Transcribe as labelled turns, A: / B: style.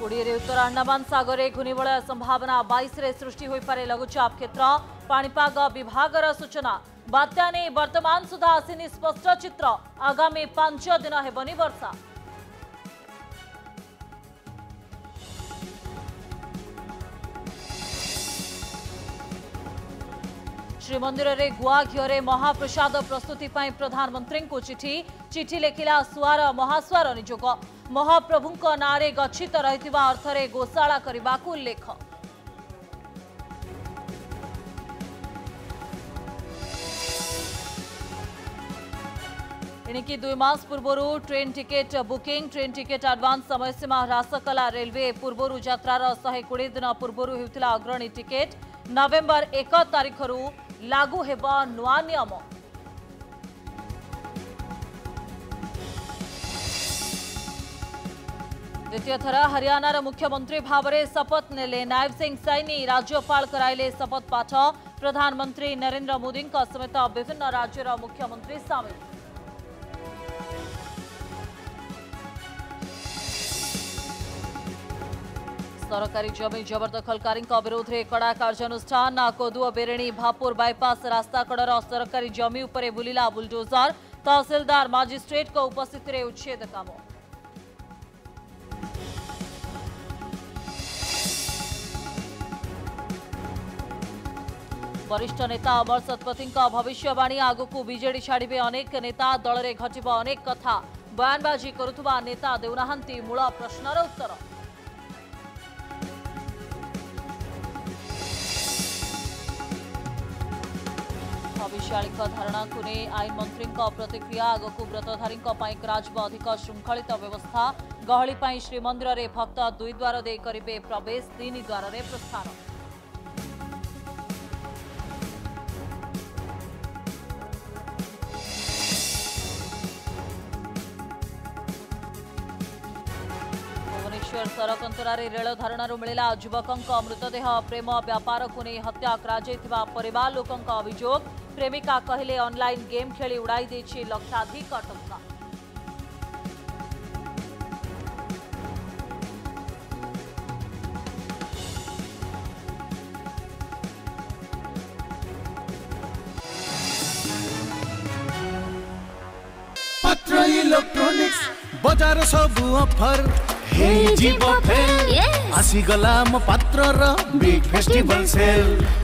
A: 20 उत्तर अंडमान सागर में घूर्णिबलय संभावना 22 रे सृष्टि हो पारे लघुचाप क्षेत्र पाणीपाग विभागर सूचना बात्या ने वर्तमान सुधा आसीनी स्पष्ट चित्र आगामी 5 दिन हेबनी वर्षा। श्रीमंदिर रे गुआ घिओरे महाप्रसाद प्रस्तुति पाई प्रधानमंत्री को चिठी लिखिला सुआर महासुआर निजोग महाप्रभुंक नारे गच्छित रहिथिबा अर्थरे गोशाला करबाकू उल्लेख। एणिकी 2 मास पूर्व train ticket booking train ticket advance समय सीमा ह्रास कला रेलवे पूर्व यात्रार 120 दिन पूर्व होता अग्रणी टिकेट नवेम्बर 1 तारिख लागू हेब नुआ नियम। द्वितीय थर हरियाणार मुख्यमंत्री भाव में शपथ नेले नायब सिंह सैनी राज्यपाल कराइले शपथ पाठ प्रधानमंत्री नरेंद्र मोदी समेत विभिन्न राज्यर मुख्यमंत्री सामिल। सरकारी जमी जबरदखलकारी विरोध में कड़ा कार्यानुष्ठान कोदुआ बेरेणी भापुर बाईपास रास्ता कड़र सरकारी जमी उपरे बुलिला बुलडोजर तहसीलदार मजिस्ट्रेट को उपस्थित रे उच्छेद काम। वरिष्ठ नेता अमर शतपथी भविष्यवाणी आगकू बीजेडी छाड़े अनेक नेता दल में घटब अनेक कथा बयानबाजी करुवा नेता देउनाहांती मूल प्रश्नर उत्तर। अविशालिक धारणा को नहीं आईन मंत्री प्रतिक्रिया आगकू व्रतधारी अधिक श्रृंखलित व्यवस्था गहली श्रीमंदिर में भक्त 2 द्वार दे करेंगे प्रवेश 3 द्वार में प्रस्थान। भुवनेश्वर सड़क अंतरारे रेल धारणारू मिला युवकों मृतदेह प्रेम व्यापार को नहीं हत्या करा परिवार लोकों अभियोग प्रेमिका कहले ऑनलाइन गेम खेली उड़ाई देछि लक्षाधिक टंका।
B: पत्र इलेक्ट्रॉनिक्स बजार सबु ऑफर हे जीव फेल आसी गला म पात्र र बिग फेस्टिवल सेल।